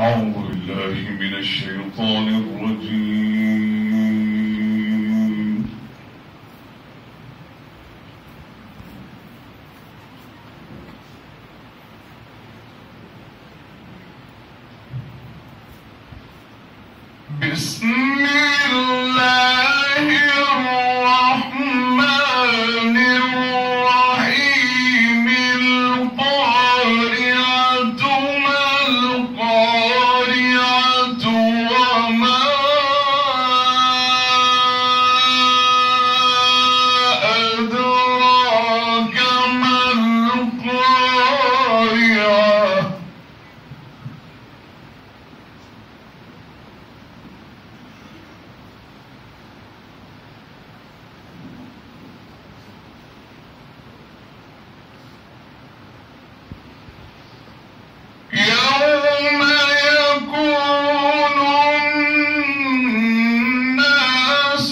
أعوذ بالله من الشيطان الرجيم. بسم الله الرحمن الرحيم. القارعة ما القارعة وما أدراك ما القارعة. يوم يكون الناس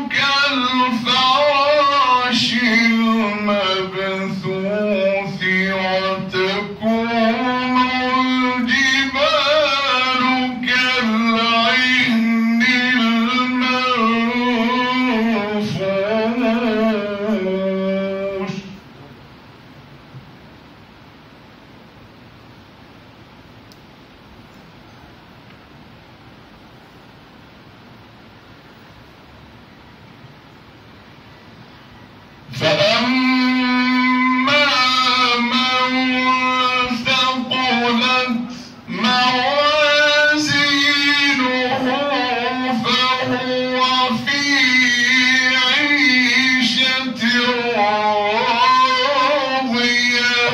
كالفراش المبثوث وتكون الجبال كالعهن المنفوش. فأما من ثقلت موازينه فهو في عيشة راضية.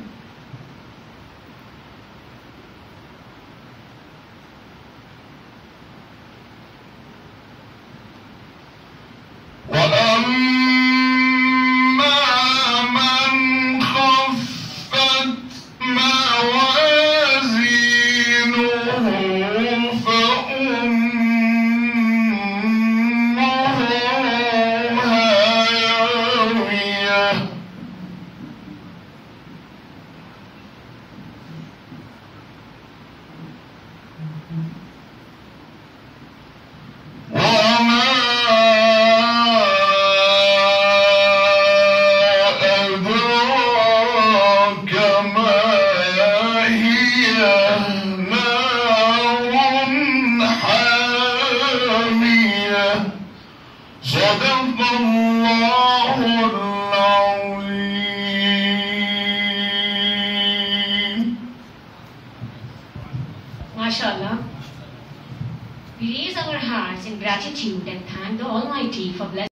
وأما من خفت موازينه فأمه هاوية. وما أدراك ما هي. نار حامية. صدق الله العظيم. MashaAllah. We raise our hearts in gratitude and thank the Almighty for blessing